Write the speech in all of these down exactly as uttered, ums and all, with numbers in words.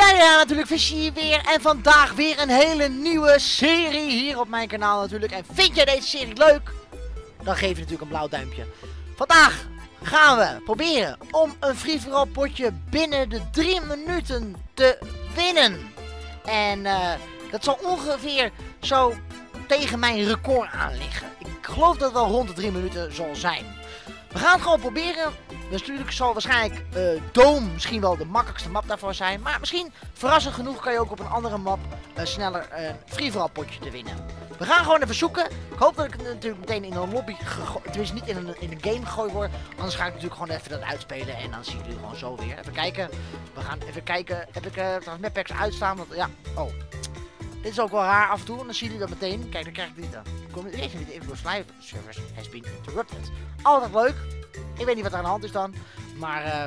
Ja, natuurlijk Fishy weer en vandaag weer een hele nieuwe serie hier op mijn kanaal natuurlijk. En vind jij deze serie leuk? Dan geef je natuurlijk een blauw duimpje. Vandaag gaan we proberen om een free-for-all potje binnen de drie minuten te winnen. En uh, dat zal ongeveer zo tegen mijn record aan liggen. Ik geloof dat het wel rond de drie minuten zal zijn. We gaan het gewoon proberen. Dus natuurlijk zal waarschijnlijk uh, Dome misschien wel de makkelijkste map daarvoor zijn. Maar misschien, verrassend genoeg, kan je ook op een andere map uh, sneller een uh, free-for-all potje te winnen. We gaan gewoon even zoeken. Ik hoop dat ik het natuurlijk meteen in een lobby, tenminste niet in een, in een game gegooid word. Anders ga ik natuurlijk gewoon even dat uitspelen en dan zie je jullie gewoon zo weer. Even kijken. We gaan even kijken. Heb ik uh, trouwens map-packs uitstaan? Want, ja, oh. Dit is ook wel raar af en toe, en dan zie je dat meteen. Kijk, dan krijg ik dit dan. Kom je eerst niet de Influence Live service has been interrupted. Altijd leuk. Ik weet niet wat er aan de hand is dan. Maar, uh...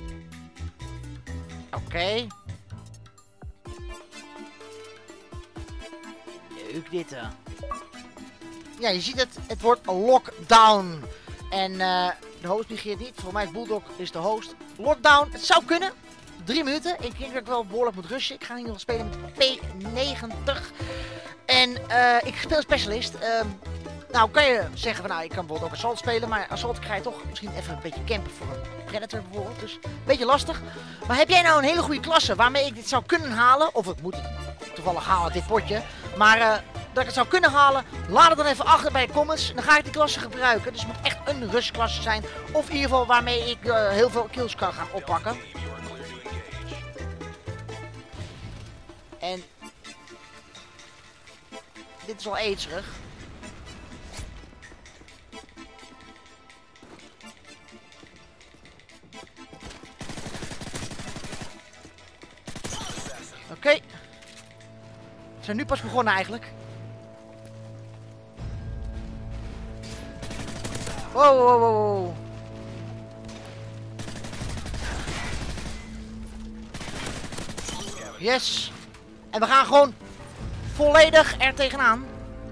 Oké. Okay. Leuk dit, uh. Ja, je ziet het. Het wordt lockdown. En, uh, de host negeert niet. Voor mij is Bulldog is de host. Lockdown. Het zou kunnen. Drie minuten. Ik denk dat ik wel behoorlijk moet rushen. Ik ga hier nog spelen met P negentig. En uh, ik speel specialist. Uh, nou kan je zeggen van nou ik kan bijvoorbeeld ook Assault spelen. Maar Assault krijg je toch misschien even een beetje campen voor een Predator bijvoorbeeld. Dus een beetje lastig. Maar heb jij nou een hele goede klasse waarmee ik dit zou kunnen halen? Of ik moet het toevallig halen dit potje. Maar uh, dat ik het zou kunnen halen. Laat het dan even achter bij de comments. Dan ga ik die klasse gebruiken. Dus het moet echt een rush klasse zijn. Of in ieder geval waarmee ik uh, heel veel kills kan gaan oppakken. En dit is al agerig. Oké. Okay. We zijn nu pas begonnen eigenlijk. Wow, wow, wow, wow. Yes. En we gaan gewoon volledig er tegenaan.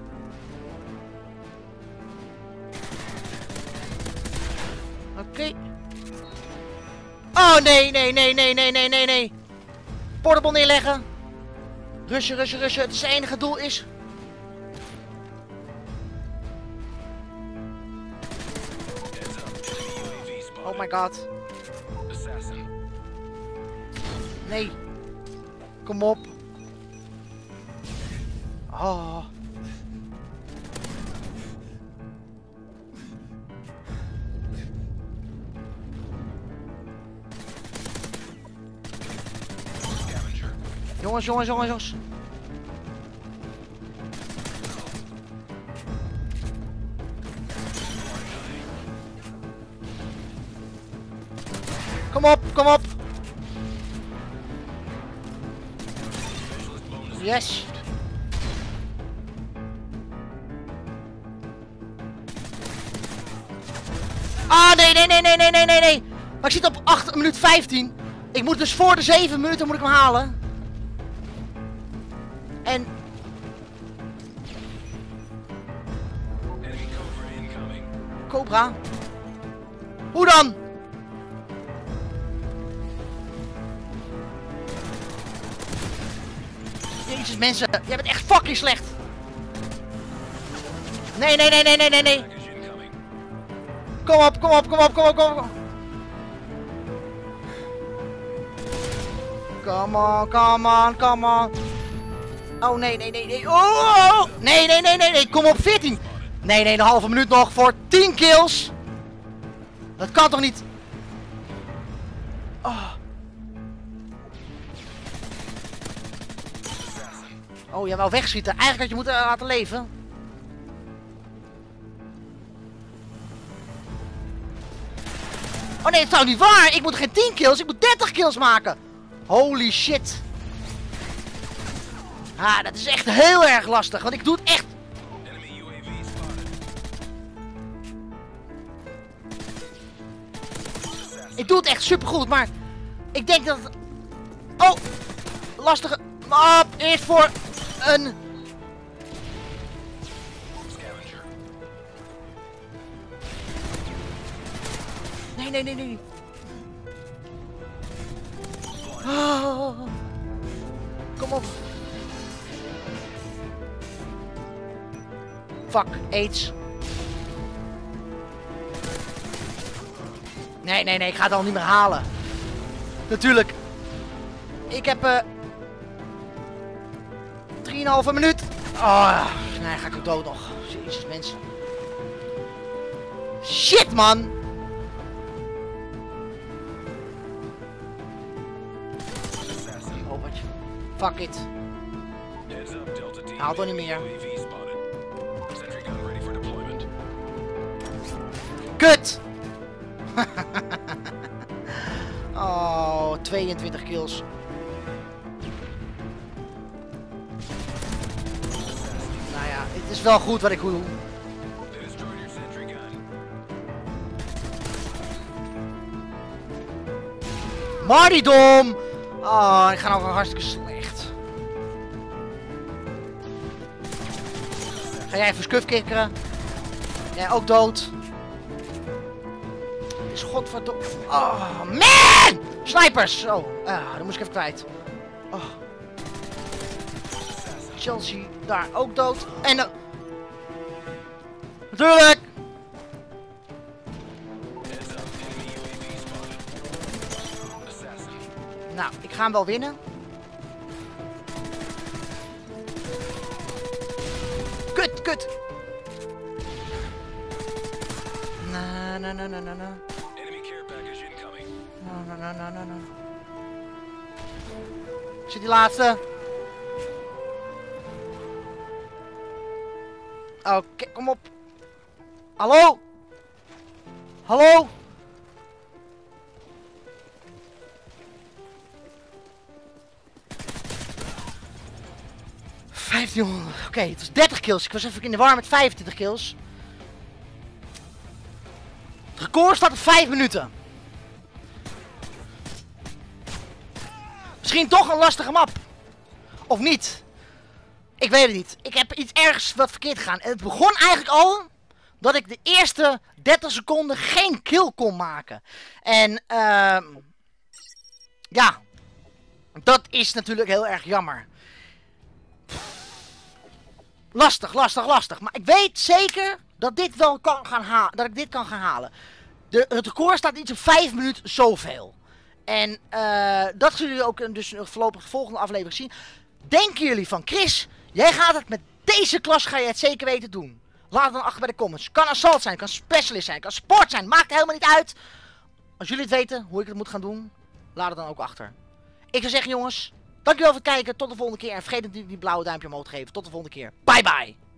Oké. Okay. Oh nee, nee, nee, nee, nee, nee, nee, nee. Portable neerleggen. Rushen, rushen, rushen. Het is het enige doel is. Oh my god. Nee. Kom op. Oh. Jongens, jongens, jongens, jongens. Kom op, kom op. Yes. Ah, nee, nee, nee, nee, nee, nee, nee, nee. Maar ik zit op acht minuut vijftien. Ik moet dus voor de zeven minuten moet ik hem halen. En... Cobra. Hoe dan? Jezus mensen, jij bent echt fucking slecht. Nee, nee, nee, nee, nee, nee, nee. Kom op, kom op, kom op, kom op, kom op. Come on, come on, come on. Oh nee, nee, nee, nee. Oh, nee, nee, nee, nee, nee. Kom op, veertien. Nee, nee, een halve minuut nog voor tien kills. Dat kan toch niet? Oh. Oh, jij wou wegschieten. Eigenlijk had je moeten laten leven. Oh nee, het is nou niet waar. Ik moet geen tien kills, ik moet dertig kills maken. Holy shit. Ah, dat is echt heel erg lastig, want ik doe het echt. Ik doe het echt supergoed, maar ik denk dat het... Oh, lastige... Op, eerst voor een... Nee, nee, nee, nee. Oh. kom op. Fuck, AIDS. Nee, nee, nee, ik ga het al niet meer halen. Natuurlijk. Ik heb... Uh... drieënhalve minuut. Oh, nee, ga ik ook dood nog. Jezus, mensen. Shit, man. Oh, wat je... Fuck it. Haal toch niet meer. Kut! Oh, tweeëntwintig kills. Nou ja, het is wel goed wat ik doe. Martyrdom! Oh, ik ga nou wel hartstikke slecht. Ga jij even skuf kikkeren? Jij ook dood. Is godverdomme. Oh, man! Snipers! Oh, ah, dat moest ik even kwijt. Oh. Chelsea daar ook dood. En uh... natuurlijk! Nou, ik ga hem wel winnen. Kut, kut! Na na na na na na. Na na na na na. Zit die laatste? Oké, okay, kom op. Hallo? Hallo? vijftienhonderd. Oké, okay, het was dertig kills. Ik was even in de war met vijfentwintig kills. Het record staat op vijf minuten. Misschien toch een lastige map. Of niet. Ik weet het niet. Ik heb iets ergens wat verkeerd gegaan. En het begon eigenlijk al dat ik de eerste dertig seconden geen kill kon maken. En uh, ja, dat is natuurlijk heel erg jammer. Lastig, lastig, lastig. Maar ik weet zeker dat, dit wel kan gaan halen, dat ik dit kan gaan halen. De, het record staat iets op vijf minuten zoveel. En uh, dat zullen jullie ook dus voorlopig de volgende aflevering zien. Denken jullie van Chris, jij gaat het met deze klas, ga je het zeker weten doen? Laat het dan achter bij de comments. Kan assault zijn, kan specialist zijn, kan sport zijn. Maakt helemaal niet uit. Als jullie het weten hoe ik het moet gaan doen, laat het dan ook achter. Ik zou zeggen jongens, dankjewel voor het kijken. Tot de volgende keer. En vergeet niet die blauwe duimpje omhoog te geven. Tot de volgende keer. Bye bye.